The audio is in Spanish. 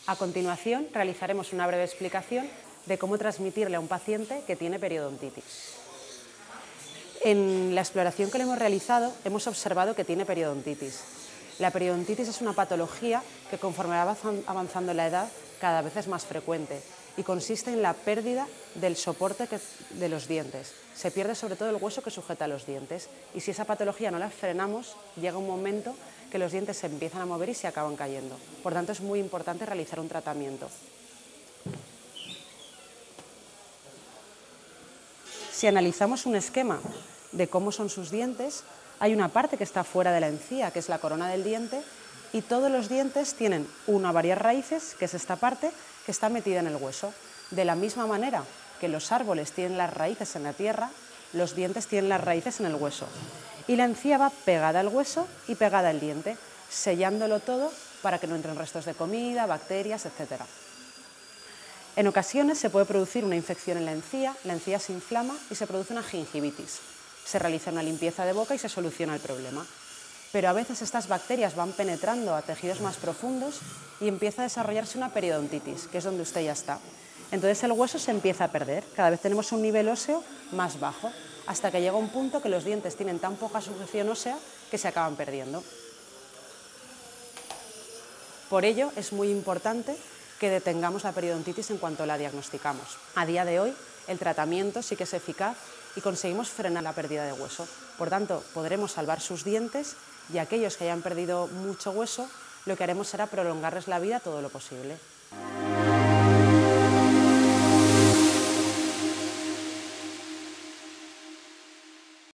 A continuación, realizaremos una breve explicación de cómo transmitirle a un paciente que tiene periodontitis. En la exploración que le hemos realizado, hemos observado que tiene periodontitis. La periodontitis es una patología que, conforme va avanzando la edad, cada vez es más frecuente y consiste en la pérdida del soporte de los dientes. Se pierde sobre todo el hueso que sujeta los dientes y si esa patología no la frenamos, llega un momento que los dientes se empiezan a mover y se acaban cayendo. Por tanto, es muy importante realizar un tratamiento. Si analizamos un esquema de cómo son sus dientes, hay una parte que está fuera de la encía, que es la corona del diente, y todos los dientes tienen una o varias raíces, que es esta parte, que está metida en el hueso. De la misma manera que los árboles tienen las raíces en la tierra, los dientes tienen las raíces en el hueso. Y la encía va pegada al hueso y pegada al diente, sellándolo todo para que no entren restos de comida, bacterias, etc. En ocasiones se puede producir una infección en la encía se inflama y se produce una gingivitis. Se realiza una limpieza de boca y se soluciona el problema. Pero a veces estas bacterias van penetrando a tejidos más profundos y empieza a desarrollarse una periodontitis, que es donde usted ya está. Entonces el hueso se empieza a perder, cada vez tenemos un nivel óseo más bajo, hasta que llega un punto que los dientes tienen tan poca sujeción ósea que se acaban perdiendo. Por ello es muy importante que detengamos la periodontitis en cuanto la diagnosticamos. A día de hoy el tratamiento sí que es eficaz y conseguimos frenar la pérdida de hueso. Por tanto, podremos salvar sus dientes y aquellos que hayan perdido mucho hueso, lo que haremos será prolongarles la vida todo lo posible.